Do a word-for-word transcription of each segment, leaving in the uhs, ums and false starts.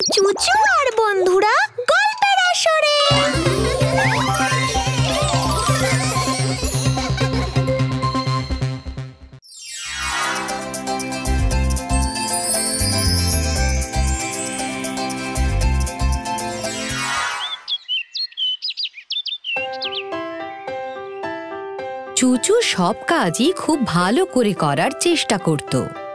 চুচু আর বন্ধুরা গল্পের আসরে। চুচু সব কাজই খুব ভালো করে করার চেষ্টা করত।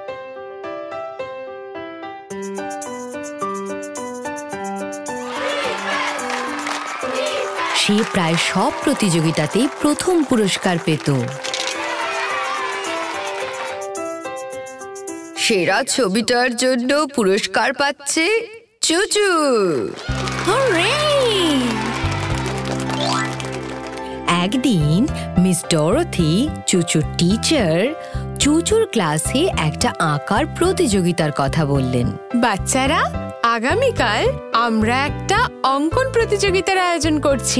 সে প্রায় সব প্রতিযোগিতাতেই প্রথম পুরস্কার পেত। সেরা ছবিটার জন্য পুরস্কার পাচ্ছে চুচু। একদিন মিস ডরোথি, চুচুর টিচার, চুচুর ক্লাসে একটা আঁকার প্রতিযোগিতার কথা বললেন। বাচ্চারা, আগামীকাল আমরা একটা অঙ্কন প্রতিযোগিতার আয়োজন করছি।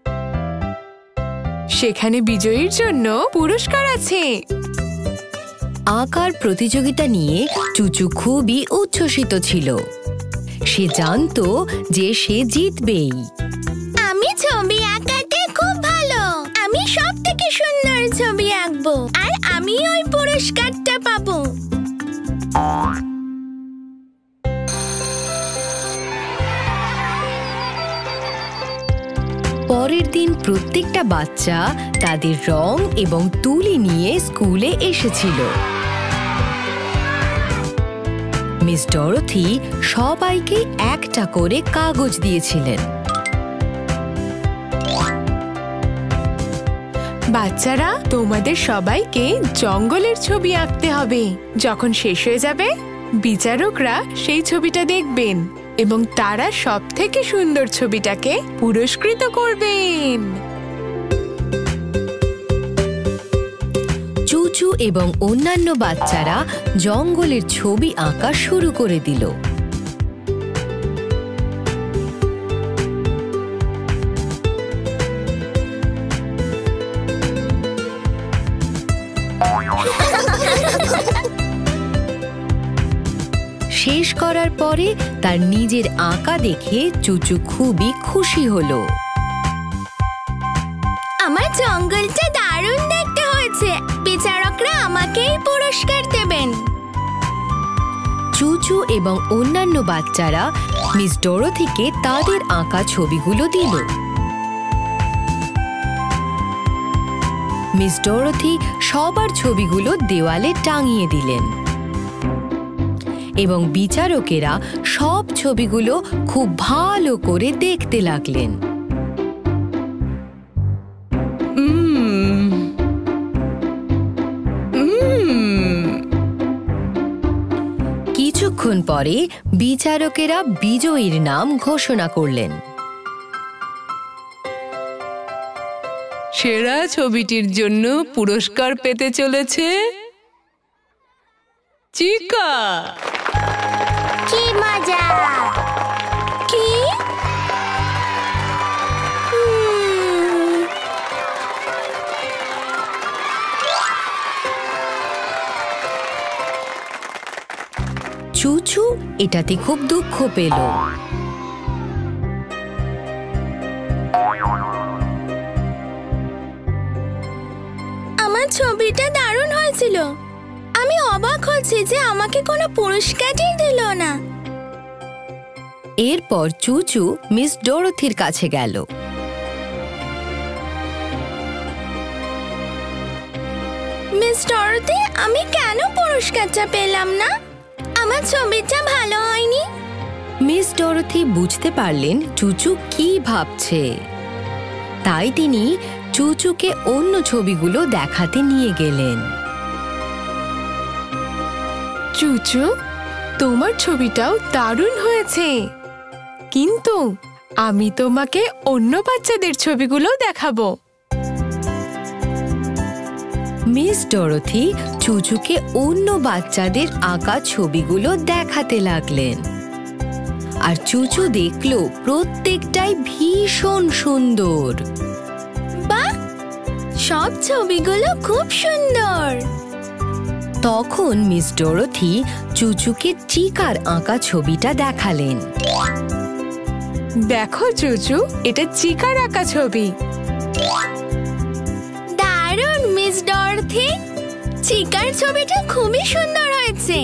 সেখানে বিজয়ীর জন্য পুরস্কার আছে। আঁকার প্রতিযোগিতা নিয়ে চুচু খুবই উচ্ছ্বসিত ছিল। সে জানতো যে সে জিতবেই। আমি ছবি আঁকাতে খুব ভালো। আমি সব থেকে সুন্দর ছবি আঁকবো আর আমি ওই পুরস্কারটা পাবো। পরের দিন প্রত্যেকটা বাচ্চা তাদের রং এবং তুলি নিয়ে স্কুলে এসেছিল। মিস ডরোথি সবাইকে একটা করে কাগজ দিয়েছিলেন। বাচ্চারা, তোমাদের সবাইকে জঙ্গলের ছবি আঁকতে হবে। যখন শেষ হয়ে যাবে, বিচারকরা সেই ছবিটা দেখবেন এবং তারা সব থেকে সুন্দর ছবিটাকে পুরস্কৃত করবেন। চুচু এবং অন্যান্য বাচ্চারা জঙ্গলের ছবি আঁকা শুরু করে দিল। শেষ করার পরে তার নিজের আঁকা দেখে চুচু খুবই খুশি হলো। আমার জঙ্গলটা দারুণ দেখতে হয়েছে। বিচারকরা আমাকেই পুরস্কার দেবেন। চুচু এবং অন্যান্য বাচ্চারা মিস ডরোথিকে তাদের আঁকা ছবিগুলো দিল। মিস ডরোথি সবার ছবিগুলো দেওয়ালে টাঙিয়ে দিলেন এবং বিচারকেরা সব ছবিগুলো খুব ভালো করে দেখতে লাগলেন। কিছুক্ষণ পরে বিচারকেরা বিজয়ীর নাম ঘোষণা করলেন। সেরা ছবিটির জন্য পুরস্কার পেতে চলেছে চিকা। কি মজা! কি? চুচু এটাতে খুব দুঃখ পেল। আমার ছবিটা দারুণ হয়েছিল। আমি অবাক হচ্ছি যে আমাকে কোনো পুরস্কারই দিল না। এরপর চুচু মিস ডরোথির কাছে গেল। মিস ডরোথি, আমি কেন পুরস্কারটা পেলাম না? আমার ছবিটা ভালো হয়নি। মিস ডরোথি বুঝতে পারলেন চুচু কি ভাবছে। তাই তিনি চুচুকে অন্য ছবিগুলো দেখাতে নিয়ে গেলেন। চুচু, তোমার ছবিটাও দারুণ হয়েছে, কিন্তু আমি তোমাকে অন্য বাচ্চাদের ছবিগুলো দেখাবো। মিস ডরোথি চুচুকে অন্য বাচ্চাদের আঁকা ছবিগুলো দেখাতে লাগলেন। আর চুচু দেখলো প্রত্যেকটাই ভীষণ সুন্দর। বাহ, সব ছবিগুলো খুব সুন্দর। তখন মিস ডরোথি চুচুকে চিকার আঁকা ছবিটা দেখালেন। দেখো চুচু, এটা চিকার আঁকা ছবি। দারুণ মিস ডরথি, চিকার ছবিটা খুবই সুন্দর হয়েছে।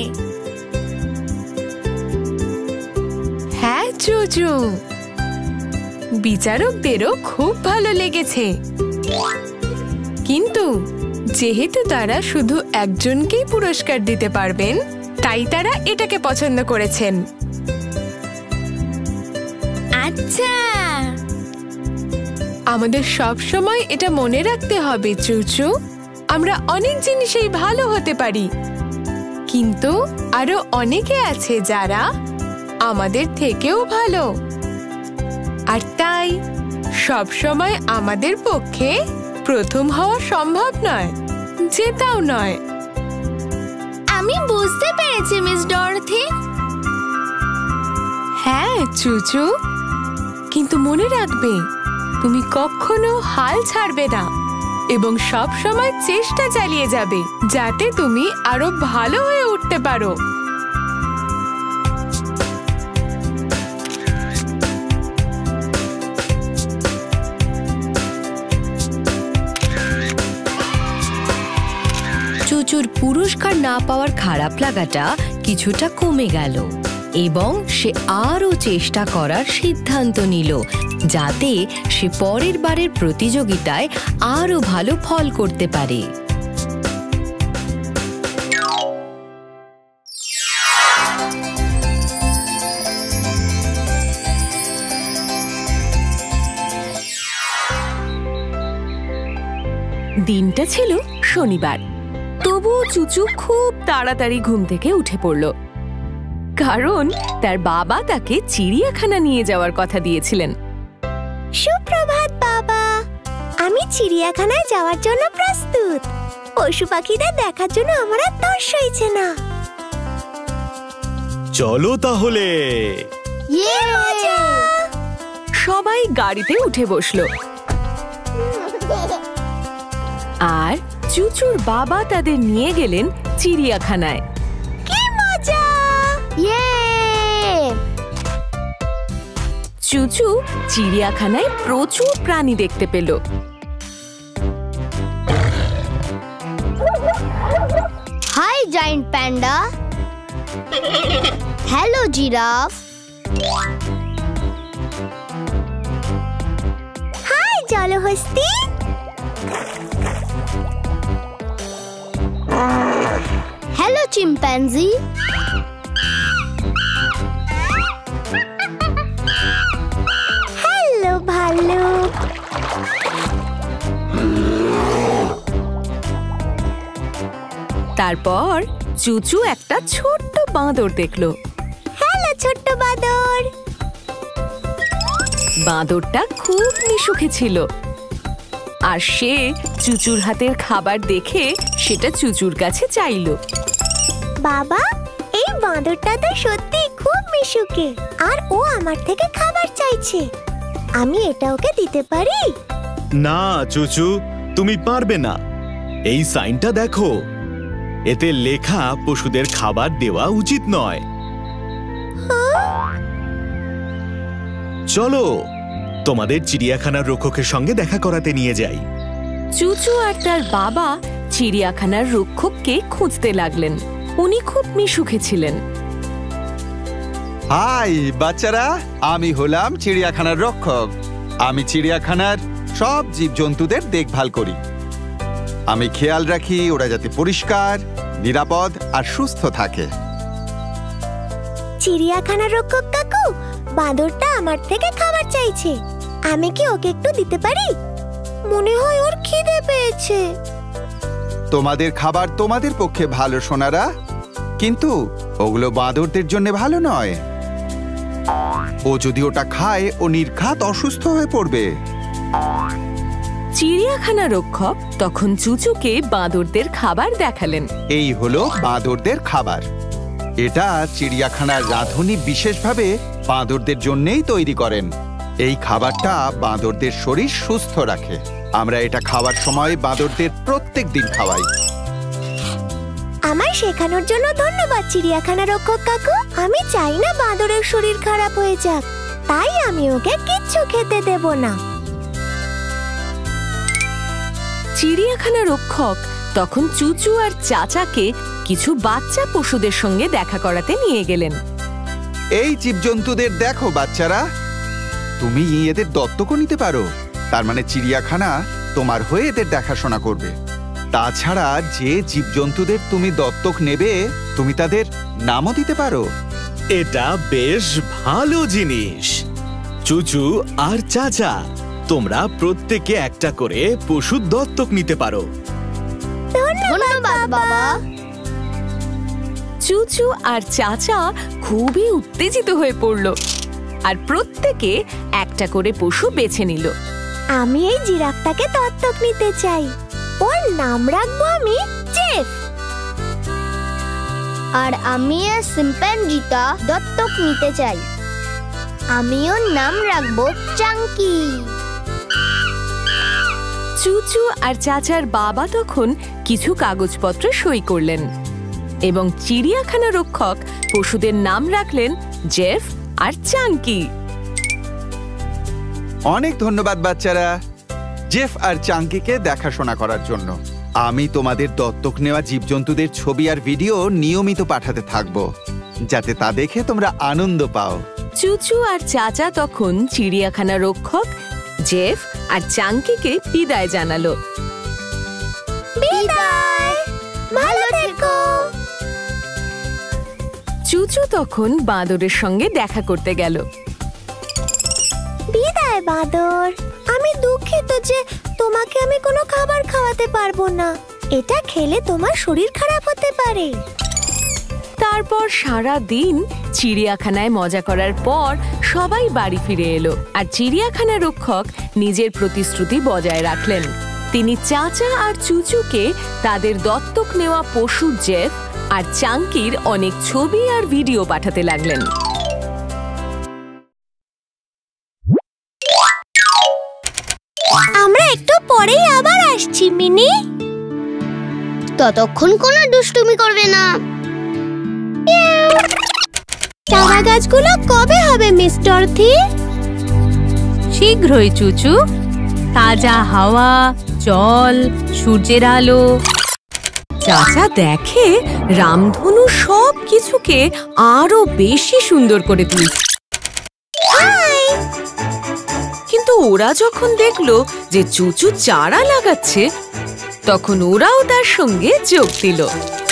হ্যাঁ চুচু, বিচারকদেরও খুব ভালো লেগেছে, কিন্তু যেহেতু তারা শুধু একজনকেই পুরস্কার দিতে পারবেন, তাই তারা এটাকে পছন্দ করেছেন। আচ্ছা, আমাদের সব সময় এটা মনে রাখতে হবে চুচু, আমরা অনেক জিনিসেই ভালো হতে পারি, কিন্তু আরো অনেকে আছে যারা আমাদের থেকেও ভালো, আর তাই সব সময় আমাদের পক্ষে প্রথম হওয়া সম্ভব নয়, জেতাও নয়। আমি বুঝতে পেরেছি মিস ডরথি। হ্যাঁ চুচু, কিন্তু মনে রাখবে, তুমি কখনো হাল ছাড়বে না এবং সব সময় চেষ্টা চালিয়ে যাবে যাতে তুমি আরো ভালো হয়ে উঠতে পারো। চুচুর পুরস্কার না পাওয়ার খারাপ লাগাটা কিছুটা কমে গেল এবং সে আরও চেষ্টা করার সিদ্ধান্ত নিল যাতে সে পরের বারের প্রতিযোগিতায় আরও ভালো ফল করতে পারে। দিনটা ছিল শনিবার, তবুও চুচু খুব তাড়াতাড়ি ঘুম থেকে উঠে পড়ল, কারণ তার বাবা তাকে চিড়িয়াখানা নিয়ে যাওয়ার কথা দিয়েছিলেন। সুপ্রভাত বাবা, আমি চিড়িয়াখানায় যাওয়ার জন্য প্রস্তুত। পশু পাখিদের দেখার জন্য আমার আর তর সইছে না। চলো তাহলে। ইয়ে মজা! সবাই গাড়িতে উঠে বসলো আর চুচুর বাবা তাদের নিয়ে গেলেন চিড়িয়াখানায়। কি মজা! ইয়ে! চুচু চিড়িয়াখানায় প্রচুর প্রাণী দেখতে পেল। Hi giant panda. Hello giraffe. Hi জলহস্তি। Hello chimpanzee. হ্যালো ভাল্লুক। তারপর চুচু একটা ছোট্ট বাঁদর দেখলো। হ্যালো ছোট্ট বাঁদর। বাঁদরটা খুব মিশুকে ছিল আর সে চুচুর হাতের খাবার দেখে সেটা চুচুর কাছে চাইল। বাবা, এই বাঁদরটা তো সত্যি খুব মিশুকে, আর ও আমার থেকে খাবার চাইছে। আমি এটা ওকে দিতে পারি? না চুচু, তুমি পারবে না। এই সাইনটা দেখো, এতে লেখা পশুদের খাবার দেওয়া উচিত নয়। চলো তোমাদের চিড়িয়াখানার রক্ষকের সঙ্গে দেখা করাতে নিয়ে যাই। চুচু আর তার বাবা চিড়িয়াখানার রক্ষককে খুঁজতে লাগলেন। উনি খুব মিশুকে ছিলেন। হাই বাচ্চারা, আমি হলাম চিড়িয়াখানার রক্ষক। আমি চিড়িয়াখানার সব জীবজন্তুদের দেখভাল করি। আমি খেয়াল রাখি ওরা যাতে পরিষ্কার, নিরাপদ আর সুস্থ থাকে। চিড়িয়াখানার রক্ষক কাকু, বাঁদরটা আমার থেকে খাবার চাইছে। আমি কি ওকে একটু দিতে পারি? মনে হয় ওর খিদে পেয়েছে। তোমাদের খাবার তোমাদের পক্ষে ভালো সোনারা, কিন্তু ওগুলো বাঁদরদের জন্য ভালো নয়। ও যদি ওটা খায় ও নির্ঘাত অসুস্থ হয়ে পড়বে। চিড়িয়াখানা রক্ষক তখন চুচুকে বাঁদরদের খাবার দেখালেন। এই হলো বাঁদরদের খাবার। এটা চিড়িয়াখানার রাঁধুনি বিশেষভাবে বাঁদরদের জন্যই তৈরি করেন। এই খাবারটা বাঁদরদের শরীর সুস্থ রাখে। আমরা এটা খাওয়ার সময় বাঁদরদের প্রত্যেক দিন খাওয়াই। আমায় শেখানোর জন্য ধন্যবাদ চিড়িয়াখানা রক্ষক কাকু। আমি চাই না বাঁদরের শরীর খারাপ হয়ে যাক, তাই আমি ওকে কিচ্ছু খেতে দেব না। চিড়িয়াখানা রক্ষক তখন চুচু আর চাচাকে কিছু বাচ্চা পশুদের সঙ্গে দেখা করাতে নিয়ে গেলেন। এই জীবজন্তুদের দেখো বাচ্চারা, তুমি এদের দত্তকও নিতে পারো। তার মানে চিড়িয়াখানা তোমার হয়ে এদের দেখাশোনা করবে। তাছাড়া যে জীবজন্তুদের তুমি দত্তক নেবে, তুমি তাদের নামও দিতে পারো। এটা বেশ ভালো জিনিস। চুচু আর চাচা, তোমরা প্রত্যেকে একটা করে পশু দত্তক নিতে পারো। ধন্যবাদ বাবা। চুচু আর চাচা খুবই উত্তেজিত হয়ে পড়ল আর প্রত্যেকে একটা করে পশু বেছে নিল। আমি এই জিরাফটাকে দত্তক নিতে চাই। ওর নাম রাখবো আমি জেফ। আর আমি এই শিম্পাঞ্জিটা দত্তক নিতে চাই। আমি ওর নাম রাখবো চাঙ্কি। চুচু আর চাচার বাবা তখন কিছু কাগজপত্রে সই করলেন এবং চিড়িয়াখানা রক্ষক পশুদের নাম রাখলেন জেফ আর চাঙ্কি। অনেক ধন্যবাদ বাচ্চারা, জেফ আর চাঙ্কিকে দেখাশোনা করার জন্য। আমি তোমাদের দত্তক নেওয়া জীবজন্তুদের ছবি আর ভিডিও নিয়মিত পাঠাতে থাকবো, যাতে তা দেখে তোমরা আনন্দ পাও। চুচু আর চাচা তখন চিড়িয়াখানা রক্ষক জেফ আর চাঙ্কিকে বিদায় জানালো। বিদায়, ভালো থেকো। চুচু তখন বাঁদরের সঙ্গে দেখা করতে গেল। বিদায় বাঁদর। আমি দুঃখিত যে তোমাকে আমি কোনো খাবার খাওয়াতে পারবো না। এটা খেলে তোমার শরীর খারাপ হতে পারে। তারপর সারা দিন চিড়িয়াখানায় মজা করার পর সবাই বাড়ি ফিরে এলো আর চিড়িয়াখানা রক্ষক নিজের প্রতিশ্রুতি বজায় রাখলেন। তিনি চাচা আর চুচুকে তাদের দত্তক নেওয়া পশু জেফ আর চাঙ্কির অনেক ছবি আর ভিডিও পাঠাতে লাগলেন। আমরা একটু পরেই আবার আসছি মিনি। ততক্ষণ কোনো দুষ্টুমি করবে না। চারা গাছগুলো কবে হবে মিস ডরথি? শীঘ্রই চুচু। তাজা হাওয়া, জল, সূর্যের আলো। চাচা দেখে রামধনু সব কিছুকে আরো বেশি সুন্দর করে তুলছে। কিন্তু ওরা যখন দেখলো যে চুচু চারা লাগাচ্ছে, তখন ওরাও তার সঙ্গে যোগ দিল।